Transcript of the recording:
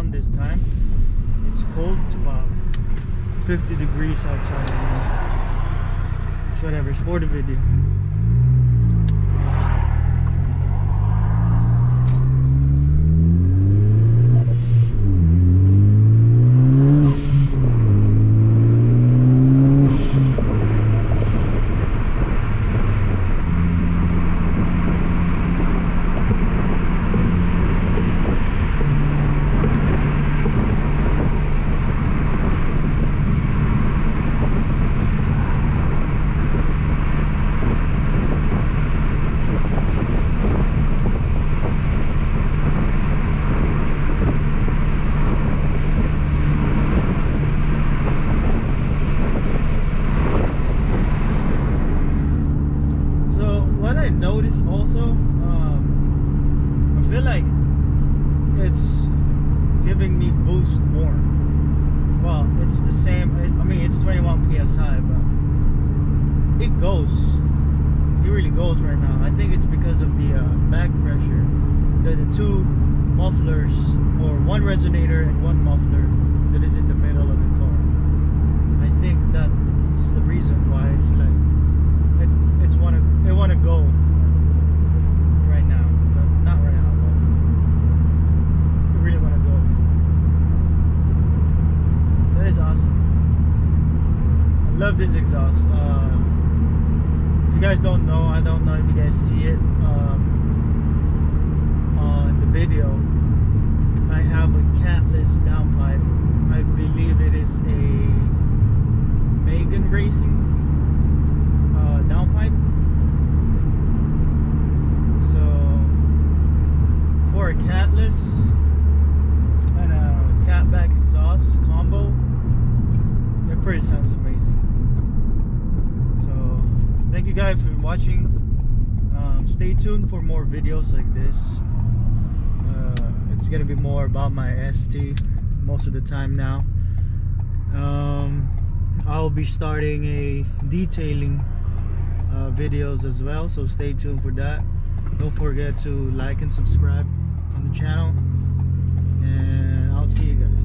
around this time. It's cold. It's about 50 degrees outside right now. It's whatever. It's for the video. Also, I feel like it's giving me boost more. Well, it's the same. I mean, it's 21 psi, but it goes. It really goes right now. I think it's because of the back pressure. The two mufflers, or one resonator and one muffler that is in the middle of the car. I think that's the reason why it's like it wanna go. Love this exhaust. If you guys don't know, I don't know if you guys see it on the video, I have a Catless downpipe. I believe it is a Megan Racing downpipe. So for a Catless and a catback exhaust combo, it pretty sounds amazing. Thank you guys for watching. Stay tuned for more videos like this. It's gonna be more about my ST most of the time now. I'll be starting a detailing videos as well, so stay tuned for that. Don't forget to like and subscribe on the channel, and I'll see you guys.